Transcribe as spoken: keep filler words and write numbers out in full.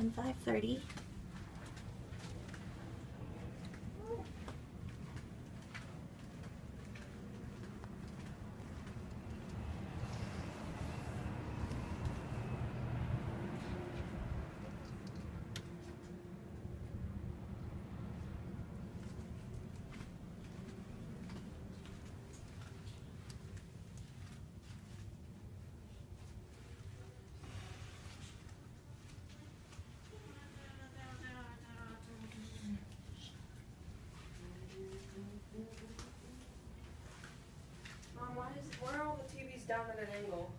eleven, five thirty. Mom, why is why are all the T Vs down at an angle?